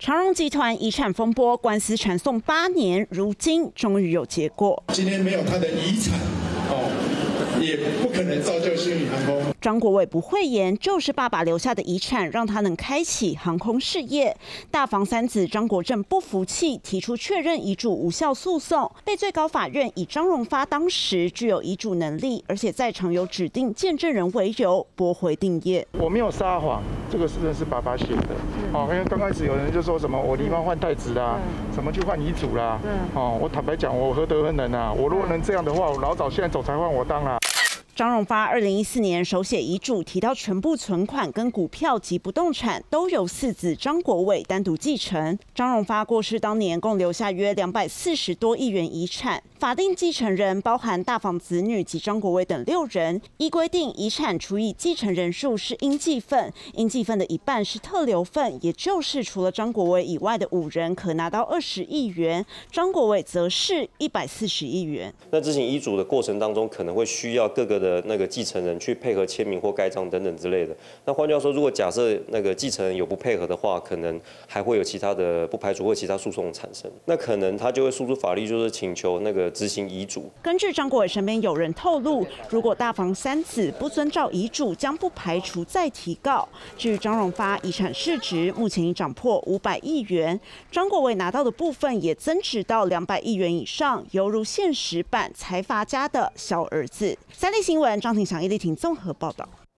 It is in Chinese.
长荣集团遗产风波官司缠讼8年，如今终于有结果。 今天没有他的遗产，也不可能造就星宇航空。 张国伟不讳言，就是爸爸留下的遗产，让他能开启航空事业。大房三子张国政不服气，提出确认遗嘱无效诉讼，被最高法院以张荣发当时具有遗嘱能力，而且在场有指定见证人为由，驳回定谳。 我没有撒谎，这个事情是爸爸写的。因为刚开始有人就说什么我离妈换太子啦，什么去换遗嘱啦。我坦白讲，我何德何能啊？我如果能这样的话，我老早现在总裁换我当啦。 张荣发2014年手写遗嘱，提到全部存款跟股票及不动产都由4子张国伟单独继承。张荣发过世当年，共留下约240多亿元遗产，法定继承人包含大房子女及张国伟等6人。依规定，遗产除以继承人数是应继份，应继份的一半是特留份，也就是除了张国伟以外的5人可拿到20亿元，张国伟则是140亿元。 那执行遗嘱的过程当中，可能会需要各个的那个继承人去配合签名或盖章等等之类的。那换句话说，如果假设那个继承人有不配合的话，可能还会有其他的不排除或其他诉讼产生。那可能他就会诉诸法律，就是请求那个执行遗嘱。 根据张国伟身边有人透露，如果大房三子不遵照遗嘱，将不排除再提告。至于张荣发遗产市值目前已涨破500亿元，张国伟拿到的部分也增值到200亿元以上，犹如现实版财阀家的小儿子。三立新闻张庭祥、叶丽婷综合报道。